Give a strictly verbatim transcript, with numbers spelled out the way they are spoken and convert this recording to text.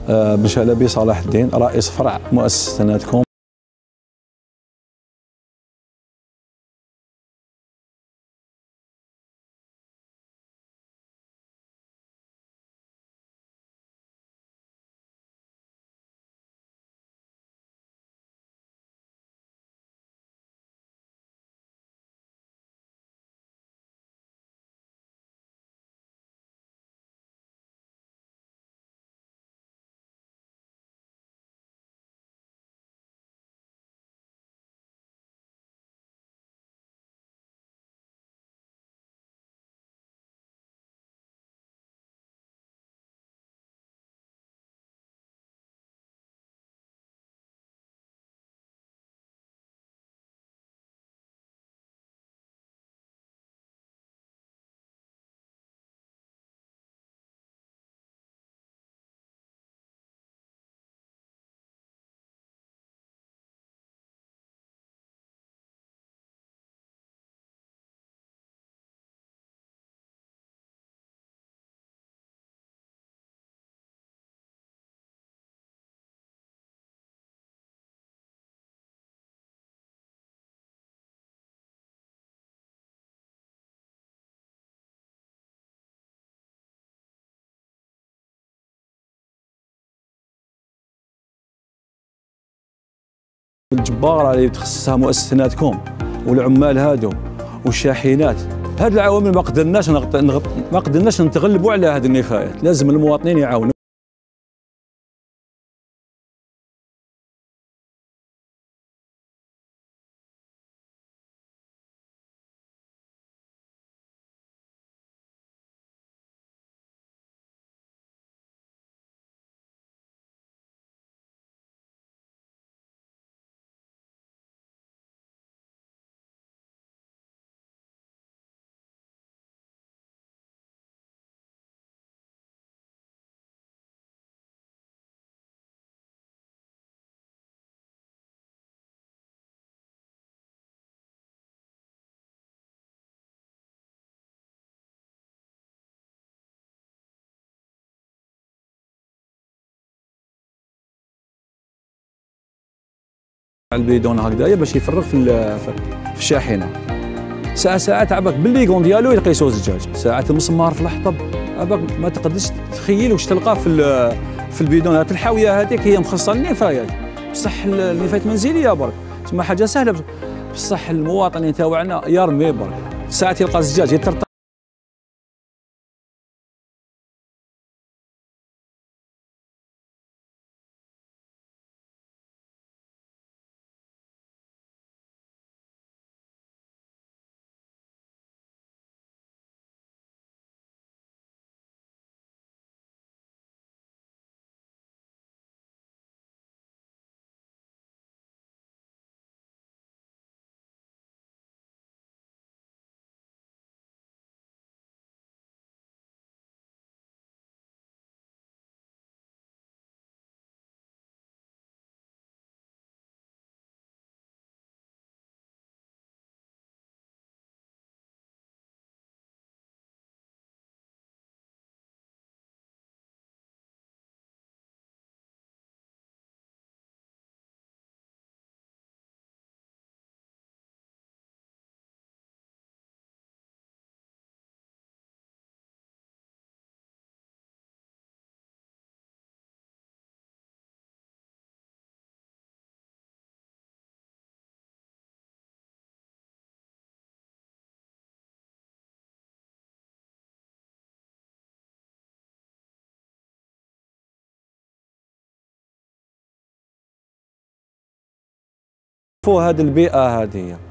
بن شلبي صلاح الدين، رئيس فرع مؤسسة نادكوم. الجباره اللي تخصصها مؤسسه نادكوم والعمال هادو والشاحنات، هاد العوامل ما قدرناش ما قدرناش نتغلبوا على هذه النفايات، لازم المواطنين يعاونوا. البيدون هكذايا باش يفرغ في في الشاحنه، ساعه ساعات عباك بالليغون ديالو يقيسوا الزجاج، ساعات المسمار في الحطب عباك ما تقدرش تخيل واش تلقى في في البيدونات. الحاويه هذيك هي مخصصه للنفايات، بصح النفايات منزليه برك تسمى حاجه سهله، بصح المواطنين تاعنا يرمي برك، ساعات يلقى الزجاج يترطب. هذه البيئه هذه